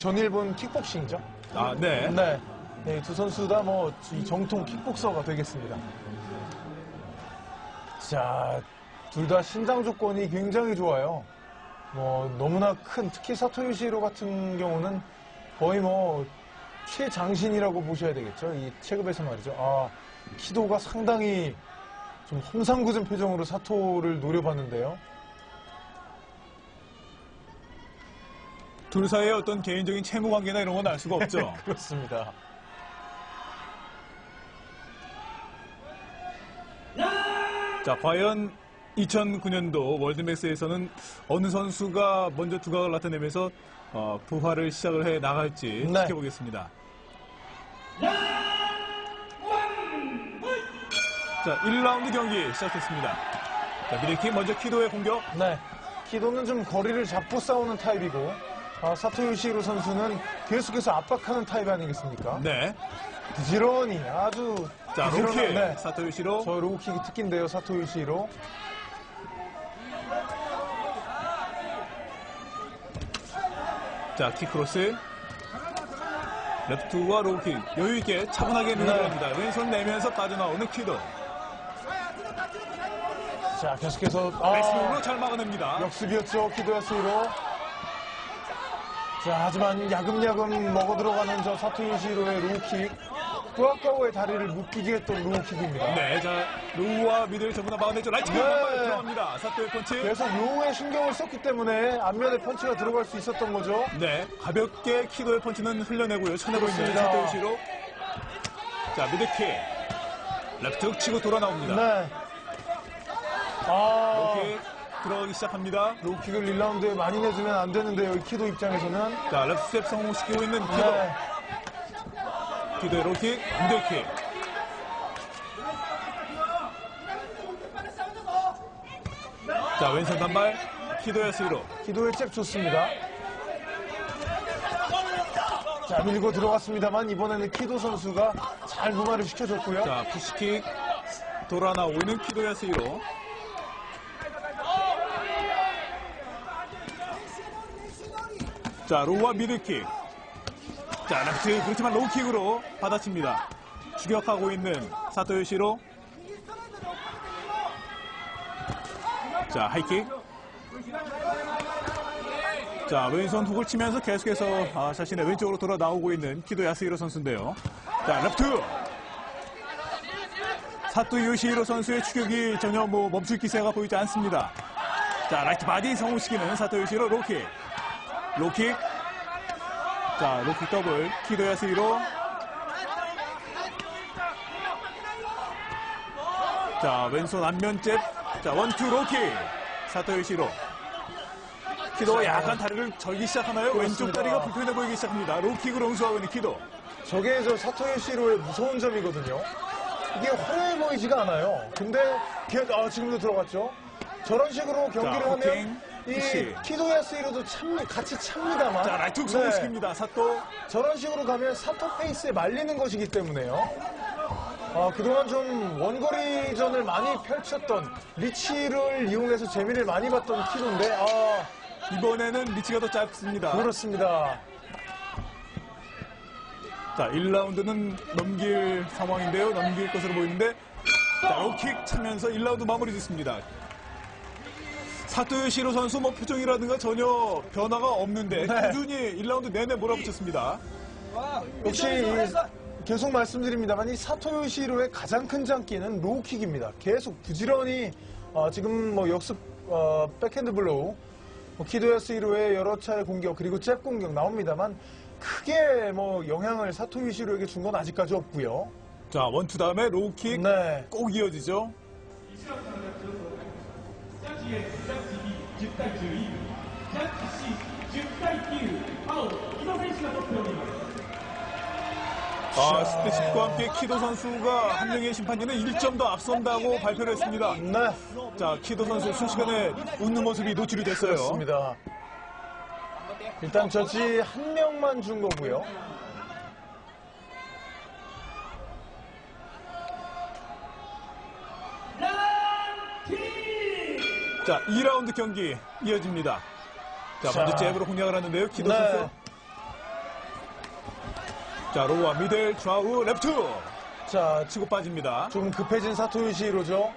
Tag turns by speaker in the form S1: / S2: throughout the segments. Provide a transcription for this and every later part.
S1: 전일본 킥복싱이죠.
S2: 아, 네.
S1: 네. 네, 두 선수 다 뭐 정통 킥복서가 되겠습니다. 자, 둘 다 신장 조건이 굉장히 좋아요. 뭐 너무나 큰, 특히 사토 요시히로 같은 경우는 거의 뭐 최장신이라고 보셔야 되겠죠. 이 체급에서 말이죠. 아, 키도가 상당히 좀 험상궂은 표정으로 사토를 노려봤는데요.
S2: 둘 사이의 어떤 개인적인 채무 관계나 이런 건 알 수가 없죠.
S1: 그렇습니다.
S2: 자, 과연 2009년도 월드맥스에서는 어느 선수가 먼저 두각을 나타내면서 부활을 시작을 해 나갈지
S1: 네.
S2: 지켜보겠습니다. 자, 1라운드 경기 시작했습니다. 자, 미드킥 먼저 키도의 공격.
S1: 네. 키도는 좀 거리를 잡고 싸우는 타입이고, 사토 요시히로 선수는 계속해서 압박하는 타입 아니겠습니까?
S2: 네.
S1: 부지런히 아주
S2: 자,
S1: 부지런한,
S2: 로킥.
S1: 네.
S2: 사토 요시히로.
S1: 저 로우킥이 특기인데요, 사토 요시히로.
S2: 자, 킥크로스. 레프트와 로우킥. 여유있게 차분하게 밀어갑니다. 왼손 내면서 빠져나오는 키도.
S1: 자, 계속해서
S2: 백스윙으로 잘 막아냅니다.
S1: 역습이었죠, 키도야 스위로. 자, 하지만 야금야금 먹어 들어가는 저 사토 요시히로의 로우킥. 후아카오의 다리를 묶이게 했던 로우킥입니다.
S2: 네, 자, 로우와 미들 전부 다 막아냈죠. 라이트 킥 한 발에 들어갑니다. 사토의 펀치.
S1: 계속 로우에 신경을 썼기 때문에 앞면에 펀치가 들어갈 수 있었던 거죠.
S2: 네, 가볍게 키도의 펀치는 흘려내고요. 쳐내고 있는
S1: 그렇습니다.
S2: 사토 요시히로. 자, 미드킥. 레프트 훅 치고 돌아 나옵니다.
S1: 네.
S2: 로우킥 들어가기 시작합니다.
S1: 로우킥을 1라운드에 많이 내주면 안 되는데요, 이 키도 입장에서는.
S2: 자, 레프트 스텝 성공시키고 있는 키도.
S1: 네.
S2: 키도의 로우킥, 미들킥. 자, 왼손 단발, 키도의 스위로.
S1: 키도의 잽 좋습니다. 자, 밀고 들어갔습니다만 이번에는 키도 선수가 잘 무마를 시켜줬고요.
S2: 자, 푸시킥 돌아 나오는 키도의 스위로. 자, 로우와 미들킥. 자, 레프트, 그렇지만 로우킥으로 받아칩니다. 추격하고 있는 사토 요시히로. 자, 하이킥. 자, 왼손 훅을 치면서 계속해서 자신의 왼쪽으로 돌아 나오고 있는 키도 야스히로 선수인데요. 자, 레프트. 사토 요시히로 선수의 추격이 전혀 멈출 기세가 보이지 않습니다. 자, 라이트 바디 성공시키는 사토 요시히로 로킥. 로킥. 자, 로킥 더블. 키도 야스히로. 자, 왼손 안면 잽. 자, 원투 로킥. 사토 요시히로. 키도가 약간 다리를 절기 시작하나요?
S1: 그렇습니다.
S2: 왼쪽 다리가 불편해 보이기 시작합니다. 로킥으로 응수하고 있는 키도.
S1: 저게 저 사토 요시히로의 무서운 점이거든요. 이게 화려해 보이지가 않아요. 근데 지금도 들어갔죠. 저런 식으로 경기를
S2: 자,
S1: 하면 이
S2: 푸시.
S1: 키도 야스히로도 같이 찹니다만.
S2: 자, 라이트 훅 성공시킵니다. 사토.
S1: 저런 식으로 가면 사토 페이스에 말리는 것이기 때문에요. 그동안 좀 원거리전을 많이 펼쳤던 리치를 이용해서 재미를 많이 봤던 키도인데,
S2: 이번에는 리치가 더 짧습니다.
S1: 그렇습니다.
S2: 자, 1라운드는 넘길 상황인데요. 넘길 것으로 보이는데, 자, 로킥 차면서 1라운드 마무리 짓습니다. 사토 요시히로 선수 표정이라든가 전혀 변화가 없는데 꾸준히 1라운드 내내 몰아붙였습니다.
S1: 역시 계속 말씀드립니다만 이 사토 요시히로의 가장 큰 장기는 로우킥입니다. 계속 부지런히 지금 역습 백핸드 블로우, 키도 야스히로의 여러 차례 공격 그리고 잽 공격 나옵니다만 크게 영향을 사토 요시히로에게 준 건 아직까지 없고요.
S2: 자, 원투 다음에 로우킥
S1: 네.
S2: 꼭 이어지죠. 스태식과 함께 키도 선수가 한 명의 심판진은 1점 더 앞선다고 발표를 했습니다.
S1: 네.
S2: 자, 키도 선수 순식간에 웃는 모습이 노출이 됐어요.
S1: 그렇습니다. 일단 저지 한 명만 준 거고요.
S2: 자, 2라운드 경기 이어집니다. 자, 먼저 잽으로 공략을 하는데요. 키도
S1: 네.
S2: 선수. 자, 로우와 미들, 좌우, 레프트.
S1: 자,
S2: 치고 빠집니다.
S1: 좀 급해진 사토요시히로죠.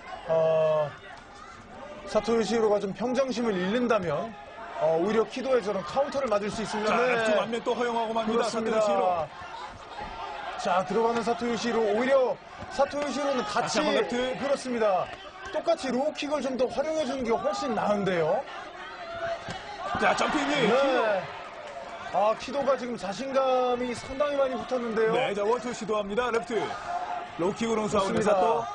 S1: 사토요시히로가 좀 평정심을 잃는다면 오히려 키도에 저런 카운터를 맞을 수 있습니다.
S2: 자,
S1: 네.
S2: 레프트 완면 또 허용하고 맙니다.
S1: 그렇습니다.
S2: 사토요시히로.
S1: 자, 들어가는 사토요시히로. 오히려 사토요시히로는 같이
S2: 다시 한번 레프트.
S1: 그렇습니다. 똑같이 로우킥을 좀 더 활용해주는 게 훨씬 나은데요.
S2: 자, 점핑이.
S1: 네. 키도가 지금 자신감이 상당히 많이 붙었는데요.
S2: 네, 자, 원투 시도합니다. 레프트. 로우킥으로 싸우는
S1: 좋습니다.
S2: 사토.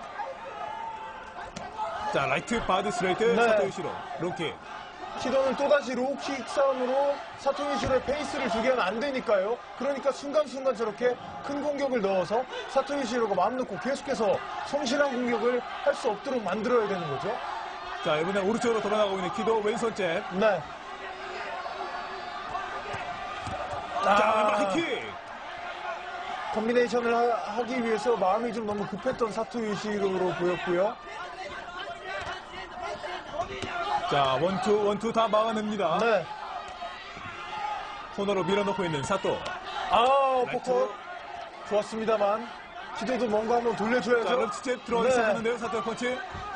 S2: 자, 라이트, 바드, 스트레이트,
S1: 네.
S2: 사토요시로. 로우킥.
S1: 키도는 또다시 로우킥 싸움으로 사토요시로의 페이스를 주게 하면 안 되니까요. 그러니까 순간순간 저렇게 큰 공격을 넣어서 사토요시로가 마음 놓고 계속해서 성실한 공격을 할 수 없도록 만들어야 되는 거죠.
S2: 자, 이번에 오른쪽으로 돌아가고 있는 키도 왼손 잽.
S1: 네.
S2: 자, 하이킥.
S1: 컨비네이션을 하기 위해서 마음이 좀 너무 급했던 사토요시로로 보였고요.
S2: 자, 원투 다 막아냅니다.
S1: 네.
S2: 코너로 밀어넣고 있는 사토.
S1: 포커 좋았습니다만 키도도 뭔가 한번 돌려줘야죠.
S2: 자, 런치 잽 들어가기
S1: 네.
S2: 시작하는데요. 사토의 펀치.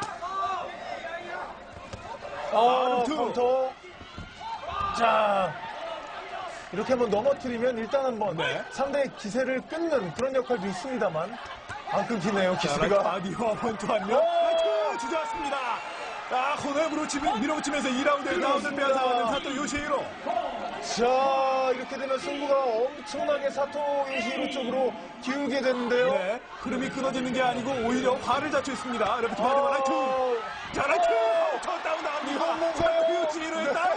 S2: 런투.
S1: 카운터. 자, 이렇게 한번 넘어뜨리면 일단 한번
S2: 네.
S1: 상대의 기세를 끊는 그런 역할도 있습니다만 안 끊기네요,
S2: 자, 라이트
S1: 기세가.
S2: 바디와 원투 한 명. 라이트 주저왔습니다. 코너에 밀어붙이면서 2라운드에 라운드를 빼앗아가는 사토 요시히로.
S1: 자, 이렇게 되면 승부가 엄청나게 사토요시히로 쪽으로 기울게 되는데요.
S2: 네, 흐름이 끊어지는 게 아니고 오히려 화를 자초했습니다. 레프트 바디와 라이트. 자, 라이트. 첫 다운 나갑니다.
S1: 이건 뭔가요?
S2: 사토 요시히로의 다운.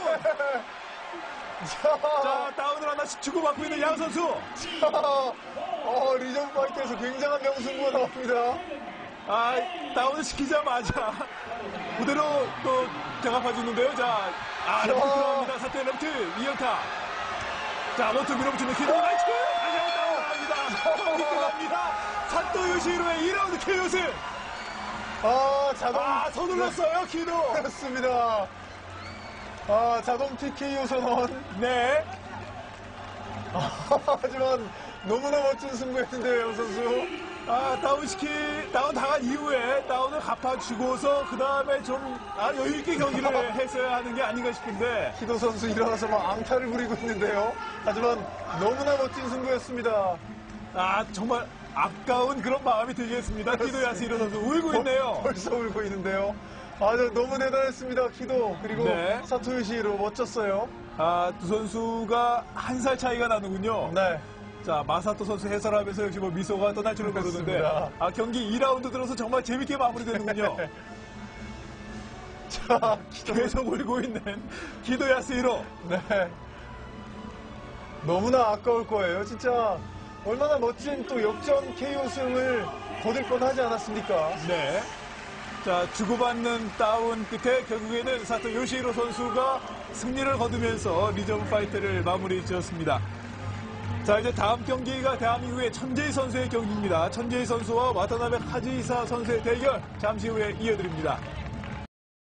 S1: 자,
S2: 자, 다운을 하나씩 주고받고 있는 양 선수.
S1: 리전 파이터에서 굉장한 명승부가 나옵니다.
S2: 다운을 시키자마자 그대로 또 장갑해주는데요. 자, 레프트 들어갑니다. 사토의 레프트, 이연타. 자, 원투 밀어붙이는 키도 라이트! 다시 한번 다운 나갑니다. 경기 끝납니다. 사토 요시히로의 2라운드 KO승! 서둘렀어요, 키도!
S1: 그렇습니다. 자동 TKO 선언.
S2: 네.
S1: 하지만 너무나 멋진 승부였는데요, 양 선수.
S2: 다운 당한 이후에 다운을 갚아주고서 그 다음에 좀 여유있게 경기를 했어야 하는 게 아닌가 싶은데.
S1: 키도 선수 일어나서 막 앙탈을 부리고 있는데요. 하지만 너무나 멋진 승부였습니다.
S2: 정말 아까운 그런 마음이 들겠습니다. 키도 야스히로 선수 울고 있네요.
S1: 벌써 울고 있는데요. 너무 대단했습니다, 키도. 그리고
S2: 네.
S1: 사토요시히로 멋졌어요.
S2: 두 선수가 한 살 차이가 나는군요.
S1: 네.
S2: 자, 마사토 선수 해설하면서 역시 미소가 떠날 줄은 모르는데,
S1: 그렇습니다.
S2: 경기 2라운드 들어서 정말 재밌게 마무리되는군요.
S1: 자, 키도.
S2: 계속 울고 있는 키도 야스히로.
S1: 네. 너무나 아까울 거예요. 진짜 얼마나 멋진 또 역전 KO승을 거둘 뻔하지 않았습니까?
S2: 네. 자, 주고받는 다운 끝에 결국에는 사토 요시히로 선수가 승리를 거두면서 리전 파이트를 마무리 지었습니다. 자, 이제 다음 경기가 대한민국의 천재희 선수의 경기입니다. 천재희 선수와 와타나베 카즈이사 선수의 대결 잠시 후에 이어드립니다.